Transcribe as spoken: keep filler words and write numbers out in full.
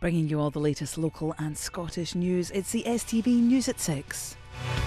Bringing you all the latest local and Scottish news, it's the S T V News at six.